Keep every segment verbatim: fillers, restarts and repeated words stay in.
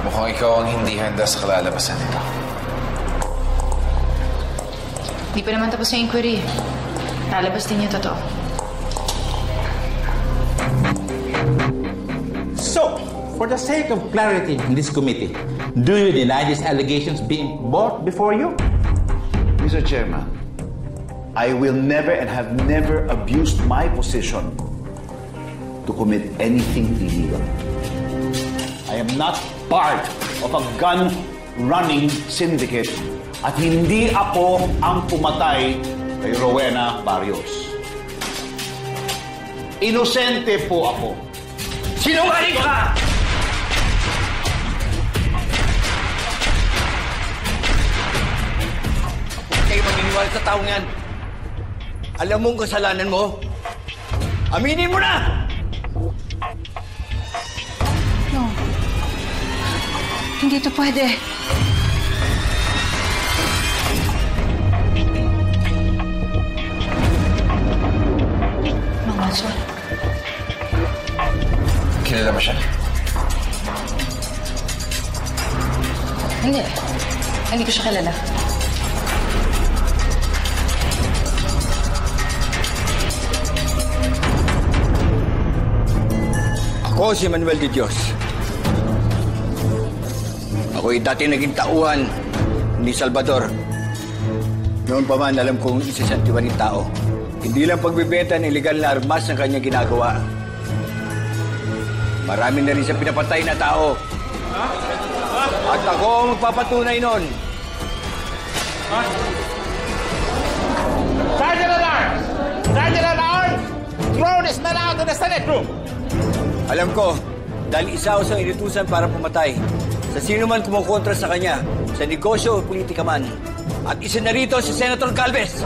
Mukhang ikaw ang hindi handa sa kalalabasan nito. Di pa naman tapos yung inquiry. Lalabas din yung totoo. So, for the sake of clarity in this committee, do you deny these allegations being brought before you? Mister Chairman, I will never and have never abused my position to commit anything illegal. I am not part of a gun-running syndicate at hindi ako ang pumatay kay Rowena Barrios. Inosente po ako. Sinungaling ka! Huwag kayo maniniwala sa taong yan. Alam mong kasalanan mo. Aminin mo na! No. Hindi ito pwede. Mang Macho. Kilala mo siya? Hindi. Hindi ko siya kilala. Ako si Manuel de Dios. Ako'y dati naging tauhan ni Salvador. Noon pa man, alam kong isa siyang tiwaning tao. Hindi lang pagbibenta ng illegal na armas ang kanyang ginagawa. Marami na rin siya pinapatay na tao. At ako ang magpapatunay nun. Sergeant at Arms! Sergeant at Arms! Throw this man out of the Senate room! Alam ko, dahil isa ako sa inutusan para pumatay. Sa sino man kumukontra sa kanya, sa negosyo o politika man. At isa na rito si Senator Galvez.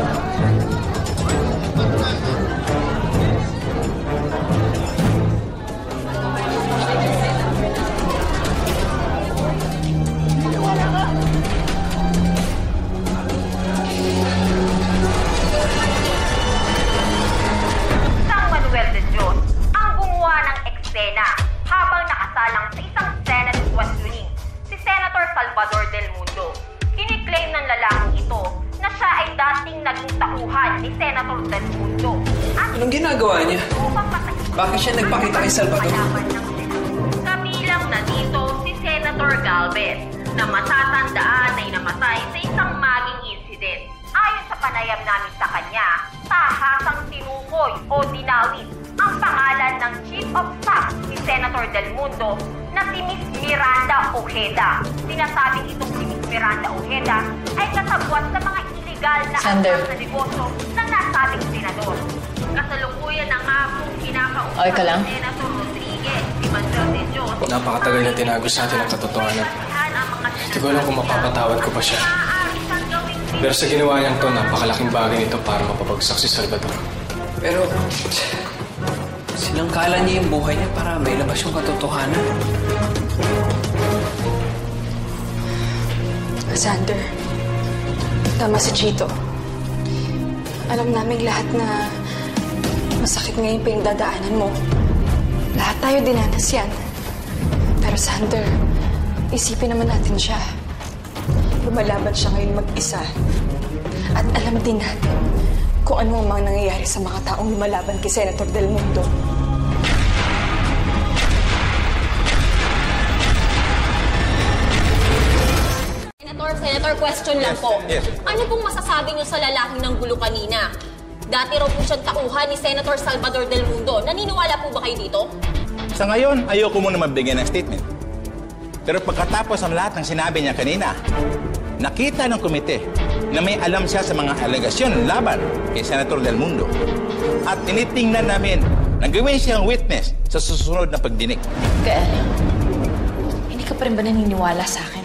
Habang nakasalang sa isang Senate questioning, si Senator Salvador Del Mundo. Kiniklaim ng lalaking ito na siya ay dating naging tauhan ni Senator Del Mundo. At anong ginagawa niya? Bakit siya nagpakita kay Salvador? Kabilang na dito si Senator Galvez na matatandaan ay namatay sa isang maging incident. Ayon sa panayam namin sa kanya, tahasang tinukoy o dinawit ang pangalan ng Chief of Staff ni Senator Del Mundo na si Miss Miranda Ojeda. Sinasabing itong si Miss Miranda Ojeda ay kasabwat sa mga iligal na armas na negosyo ng nasabing senador. Kasalukuyan na nga pong kinakausap okay ka lang? ni Senator Rodriguez, si Manuel de Dios. Napakatagal na tinago sa atin ang katotohanan. Hindi ko alam kung mapapatawad ko pa siya. Pero sa ginawa niyang to, napakalaking bagay nito para mapapagsak si Salvador. Pero sinangkalan niya yung buhay niya para may labas yung katotohanan. Xander, tama si Chito. Alam namin lahat na masakit ngayon pa yung dadaanan mo. Lahat tayo dinanas yan. Pero Xander, isipin naman natin siya. Lumalaban siya ngayon mag-isa. At alam din natin kung ano ang mga nangyayari sa mga taong lumalaban kay Senator Del Mundo. Senator, Senator, question lang po. Yes, yes. Ano pong masasabi niyo sa lalaking ng gulo kanina? Dati raw po siyang tauhan ni Senator Salvador Del Mundo. Naniniwala po ba kayo dito? Sa ngayon, ayoko muna magbigay ng statement. Pero pagkatapos ng lahat ng sinabi niya kanina, nakita ng komite na may alam siya sa mga alegasyon laban kay Senator Del Mundo. At tinitingnan namin na gawin siyang witness sa susunod na pagdinig. Gael, hindi ka pa rin ba naniniwala sa akin?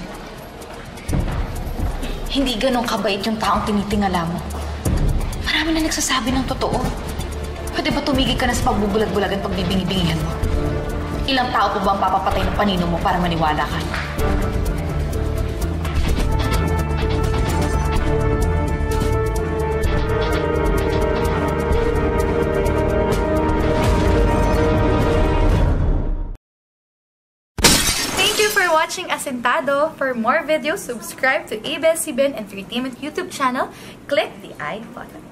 Hindi ganun kabait yung taong tinitingala mo. Marami na nagsasabi ng totoo. Pwede ba tumigil ka na sa pagbubulag-bulag at pagbibingi-bingihan mo? Ilang tao po ba ang papapatay ng panino mo para maniwala ka? Thank you for watching Asentado. For more videos, subscribe to A B S C B N Entertainment YouTube channel. Click the I button.